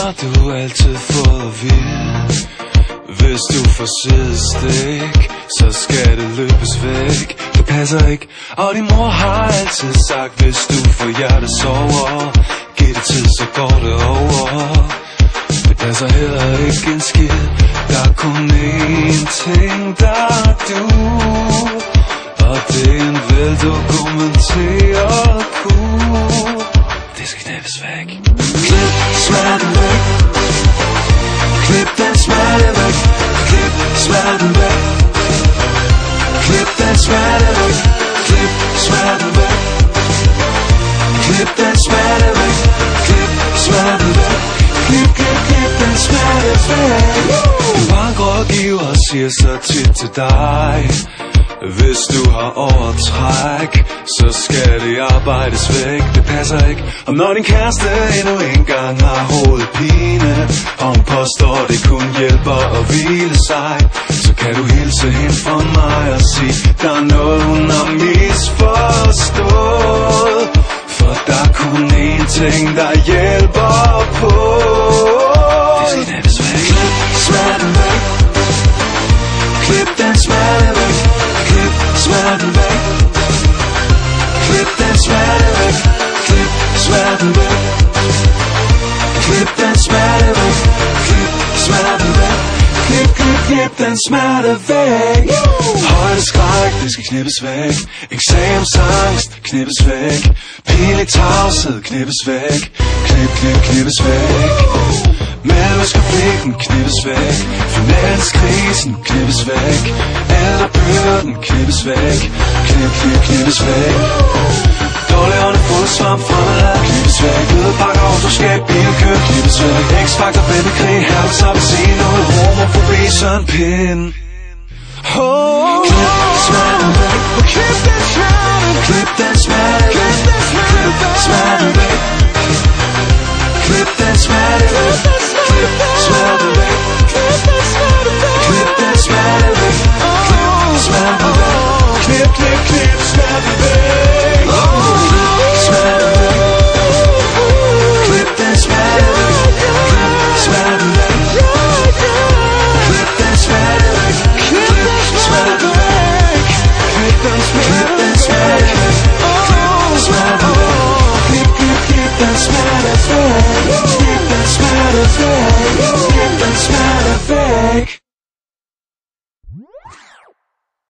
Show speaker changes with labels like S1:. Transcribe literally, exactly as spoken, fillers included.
S1: har du altid fået at vide, hvis du får sidestik, så skal det løbes væk. Det passer ikke, og din mor har altid sagt, hvis du får hjertesover, giv det tid, så går det over. Det passer heller ikke en skid, der er kun én ting, der er du, og det er en veldokumenteret kur. Det skal knæppes væk. Klip smerten væk, klip den smerte væk, klip smerten væk, klip den smerte væk, klip smerten væk, klip den smerte væk, klip smerten væk, klip, klip, klip den smerte væk. En bankrådgiver siger så tit til dig, hvis du har overtræk, så skal det arbejdes væk. Det passer ikke, om når din kæreste endnu engang har hovedpine, og hun påstår det kun hjælper at hvile sig, så kan du hilse hende fra mig og sige, der er noget hun har misforstået, for der er kun én ting, der hjælper på. Det skal knæppes væk. Klip smerten væk, klip den smerte væk, klip smerten væk, klip den smerte væk, klip smerten væk, klip den smerte væk, klip smerten væk, klip, klip, klip den smerte væk. Højdeskræk, det skal knippes væk, eksamensangst, knippes væk, pinlig tavshed, knippes væk, klip, klip, knippes væk. Mellemskonflikten knippes væk, finanskrisen knippes væk, ældrebyrden knippes væk, knip, knip, knippes væk. Dårlig ånd, fodsvamp, fremad, knippes væk, ødebakker, autoskab, bilkøb, knippes væk, X-faktor, bændekrig, herpes, appelsin, noget homofobi, sådan pind. Oh, klip smerten væk, klip den smerte, klip den smerte væk, klip smerten væk, klip den smerte væk, klip